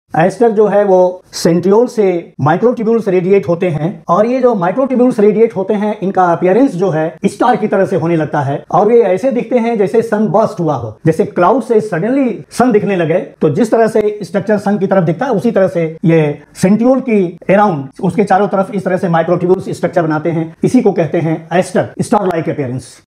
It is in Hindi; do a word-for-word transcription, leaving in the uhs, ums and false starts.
एस्टर जो है वो सेंट्रियोल से माइक्रोट्यूब्यूल्स रेडिएट होते हैं और ये जो माइक्रोट्यूब्यूल्स रेडिएट होते हैं इनका अपीयरेंस जो है स्टार की तरह से होने लगता है और ये ऐसे दिखते हैं जैसे सन बर्स्ट हुआ हो, जैसे क्लाउड से सडनली सन दिखने लगे। तो जिस तरह से स्ट्रक्चर सन की तरफ दिखता है उसी तरह से ये सेंट्रियोल की अराउंड उसके चारों तरफ इस तरह से माइक्रोट्यूब्यूल्स स्ट्रक्चर बनाते हैं। इसी को कहते हैं एस्टर, स्टार लाइक अपीयरेंस।